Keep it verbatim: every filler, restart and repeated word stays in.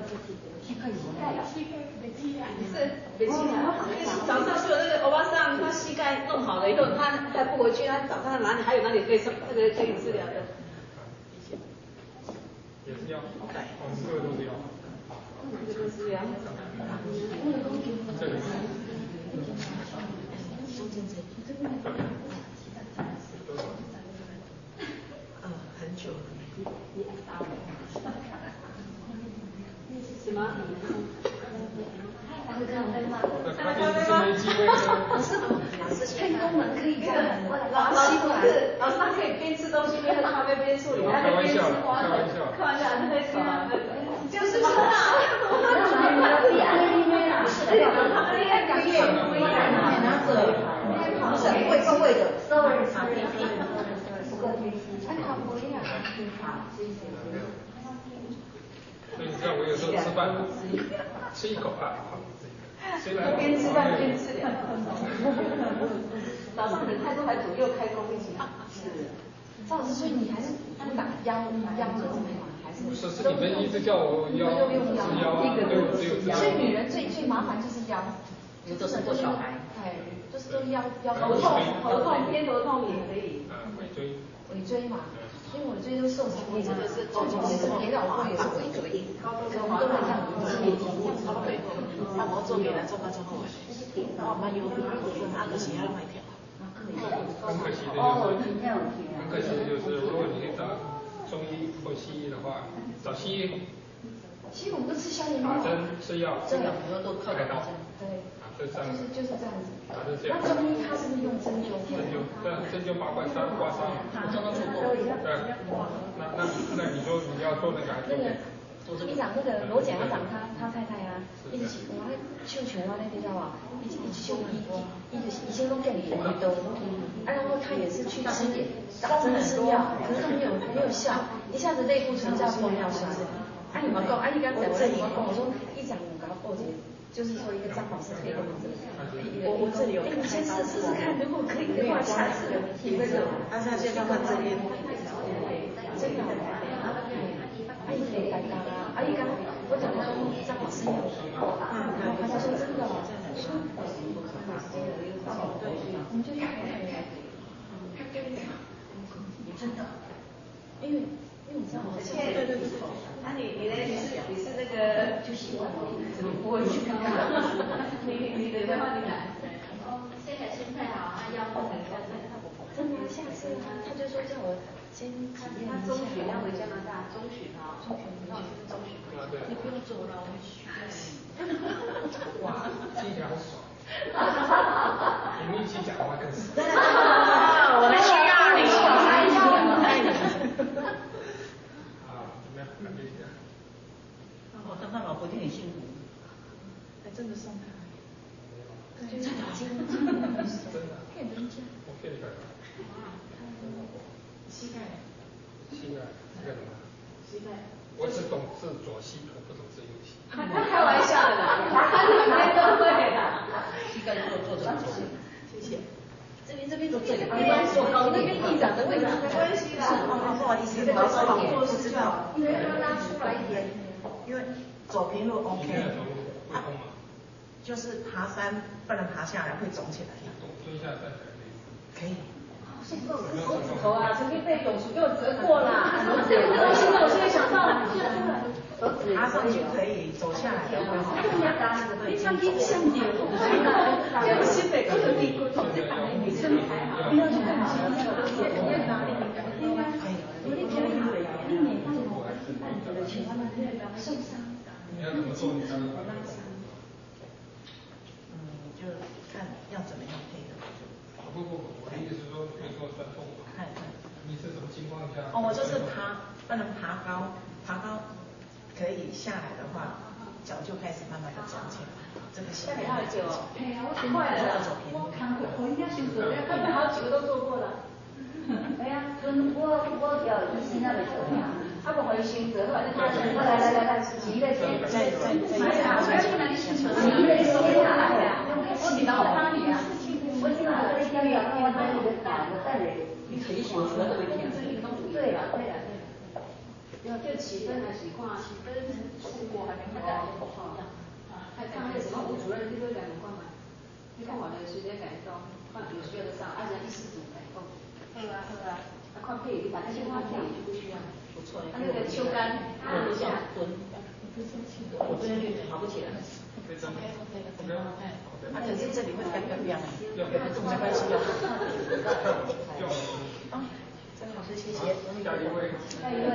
膝盖膝盖膝盖没气啊， 是没气啊。早上就有那个欧巴桑，他膝盖弄好了以后，他还不回去，他早上哪里还有哪里可以上那个可以治疗的？ 也是要，我们这个都是要。 这个是疗。 这个。 嗯，很久了。 什么？ 还会这样分吗？ 咖啡是没机会的。 老师，老师看功能可以这样， 老老师，老师他可以边吃东西边喝咖啡边处理，他可以边吃花生。开玩笑，开玩笑，那个就是说啦，不一样，对呀，不一样，不一样，不一样， 拿着，不是会够会的 ，sorry，不够贴心，看他不一样，好，谢谢。 所以你知道我有时候吃饭，吃一口啊，谁来？ 边吃饭边治疗。早上人太多，还左右开工一起。 是。赵老师，所以你还是主打腰腰的这边吗？还是？ 不是，是你们一直叫我腰，是腰， 一个对，只有这样。 所以女人最最麻烦就是腰， 有的是过小孩， 哎，就是都腰腰头痛，头痛，偏头痛也可以。 嗯，尾椎。 尾椎嘛。因为我最近都受伤，我真的是做也是跌倒过，也是尾椎，我们都会这样，是没听过，超对。 那我做别人做到最后，我蛮有那个血压买掉。 很可惜的就是，很可惜的就是，如果你去找中医或西医的话，找西医。 西医我们都吃消炎药。 打针吃药， 对， 都靠开刀。 对。 就是就是这样子。 就是这样。 那中医他是不是用针灸？ 针灸，对，针灸拔罐伤、刮伤， 通通做过。 对，那那那你说你要做那个还是？ 那个医长那个罗检长他他太太啊，一直我还绣球啊那个叫啊，一直一直绣一一直以前都给你一兜，啊然后他也是去吃打针吃药，可是都没有没有效，一下子类固醇就要疯掉是不是？啊你们讲，啊你刚才我在你们讲，我说医长我给他报警。就是说一个张老师可以给我们这个，我我这里有，哎，你先试试试看，如果可以的话，下次体会这种。 但是现在看这边， 真的，阿姨可以来刚啊，阿姨刚我讲他说张老师有，嗯，然后他就说真的，说，我们就去看看，真的，因为。因为你知道我现在对对对， 那你你呢？你是你是那个就习惯了， 怎么不会去看看？你你你的话你来。 哦，现在心态好，他腰不很酸。真的，下次他他就说叫我先体验一下。 他中旬要回加拿大，中旬哈，中旬回去，中旬回去。 你不用走了，我去。 哇，听起来好爽。你们一起讲的话更爽。 我们需要你，我爱你。我当他老婆一定很辛苦， 还真的送他，真的真的， 骗人家， 我骗你干嘛？ 膝盖， 膝盖，膝盖什么？ 膝盖， 我只懂治左膝腿，不懂治右膝。 他开玩笑的啦，他两边都会的。 膝盖做做怎么做？ 谢谢。 这边这边都这里，没关系，那边议长的位置没关系啦。 不好意思，我是好做不知道， 因为要拉出来一点。 因为走平路 OK， 啊， 就是爬山不能爬下来会肿起来。 蹲下站起来可以。 手指头啊，曾经被永叔给我折过啦。现在我现在想到了， 爬上去可以，走下来的话。 你像你像你， 这西北可能比骨头这把你身体还好。 不要去看哪里，你要哪里？应该我那天以为一年半后，半年的情况受伤。 你要怎么做？你才能拉伤。 嗯，就看要怎么样配合。 不不不，我的意思是说，比如说酸痛，你是什么情况下？ 哦，我就是爬，不能爬高，爬高可以下来的话，脚就开始慢慢的长起来。这个下面还有久， 哎呀，我快了，我看过，我应该先做， 他们好几个都做过了。 哎呀，跟我我叫医生那个做呀， 他不回心得，反正他来来来来，急了先， 再再再哎呀，我要去哪里洗手？急了先啊，哎呀，我你到我帮你啊，我听到这个教养，我把你的打的带来，你可以说说这个天，对了对了对了，要就起分还是看起分出国还没回来？哦，看看那什么吴主任，你都两个看嘛？你看完了随便改动，看有需要的上，按照第四组改动。好啊好啊，啊看配你把那些看配就不需要。不错。那个秋干，蹲一下蹲。我这边跑不起来。OK OK OK OK。啊，可是这里会干干干的，没关系哦。哦，真好，谢谢。 下一位。